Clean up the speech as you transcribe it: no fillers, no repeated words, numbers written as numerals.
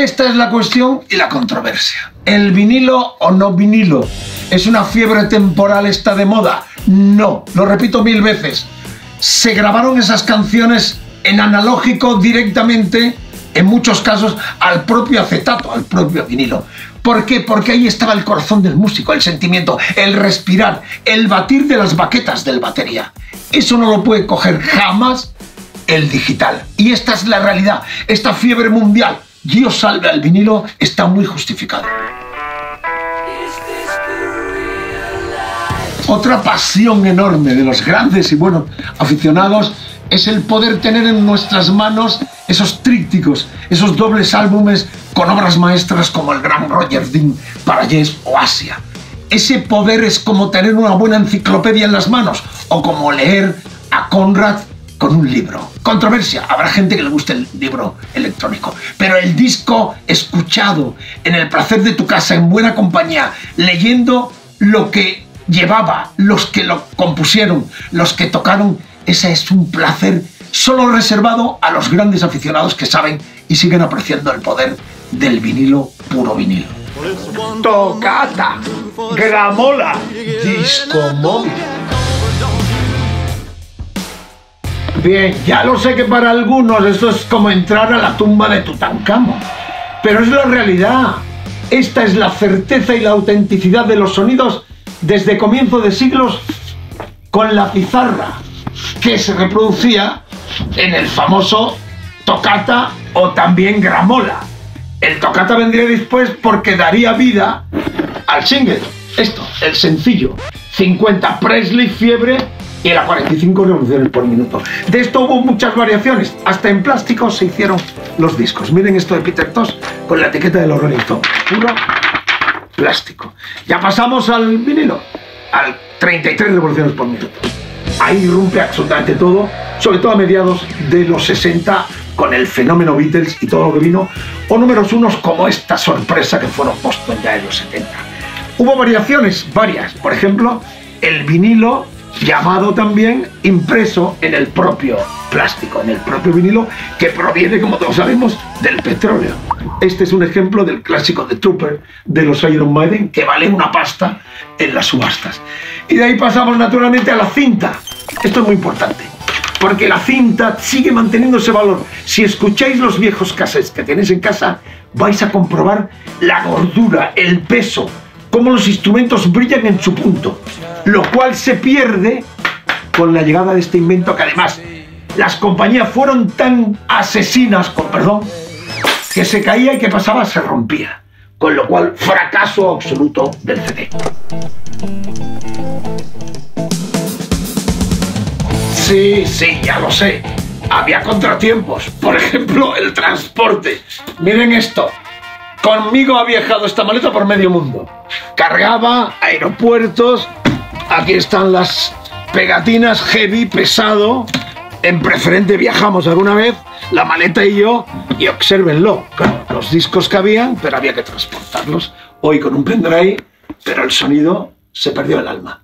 Esta es la cuestión y la controversia. ¿El vinilo o no vinilo? ¿Es una fiebre temporal esta de moda? No, lo repito 1000 veces. Se grabaron esas canciones en analógico directamente, en muchos casos, al propio acetato, al propio vinilo. ¿Por qué? Porque ahí estaba el corazón del músico, el sentimiento, el respirar, el batir de las baquetas del batería. Eso no lo puede coger jamás el digital. Y esta es la realidad. Esta fiebre mundial, Dios salve al vinilo, está muy justificada. Otra pasión enorme de los grandes y buenos aficionados es el poder tener en nuestras manos esos trípticos, esos dobles álbumes con obras maestras como el gran Roger Dean para Yes o Asia. Ese poder es como tener una buena enciclopedia en las manos o como leer a Conrad con un libro. Controversia, habrá gente que le guste el libro electrónico, pero el disco escuchado en el placer de tu casa, en buena compañía, leyendo lo que llevaba, los que lo compusieron, los que tocaron, ese es un placer solo reservado a los grandes aficionados que saben y siguen apreciando el poder del vinilo, puro vinilo. Toccata, gramola, disco móvil. Bien, ya lo sé que para algunos esto es como entrar a la tumba de Tutankamón, pero es la realidad. Esta es la certeza y la autenticidad de los sonidos desde comienzo de siglos con la pizarra que se reproducía en el famoso toccata o también gramola. El toccata vendría después porque daría vida al single. Esto, el sencillo. 50 Presley, fiebre y a 45 revoluciones por minuto. De esto hubo muchas variaciones. Hasta en plástico se hicieron los discos. Miren esto de Peter Tosh con la etiqueta de los Rolling Stones. Puro plástico. Ya pasamos al vinilo, al 33 revoluciones por minuto. Ahí irrumpe absolutamente todo, sobre todo a mediados de los 60 con el fenómeno Beatles y todo lo que vino, o números unos como esta sorpresa que fueron Boston ya en los 70. Hubo variaciones, varias, por ejemplo, el vinilo llamado también impreso en el propio plástico, en el propio vinilo, que proviene, como todos sabemos, del petróleo. Este es un ejemplo del clásico de Trooper de los Iron Maiden, que vale una pasta en las subastas. Y de ahí pasamos naturalmente a la cinta. Esto es muy importante, porque la cinta sigue manteniendo ese valor. Si escucháis los viejos cassettes que tenéis en casa, vais a comprobar la gordura, el peso, cómo los instrumentos brillan en su punto, lo cual se pierde con la llegada de este invento que además las compañías fueron tan asesinas, con perdón, que se caía y que pasaba se rompía, con lo cual fracaso absoluto del CD. Sí, ya lo sé, había contratiempos, por ejemplo el transporte. Miren esto. Conmigo ha viajado esta maleta por medio mundo. Cargaba, aeropuertos, aquí están las pegatinas, heavy, pesado. En Preferente viajamos alguna vez, la maleta y yo, y obsérvenlo. Claro, los discos cabían, pero había que transportarlos. Hoy con un pendrive, pero el sonido se perdió el alma.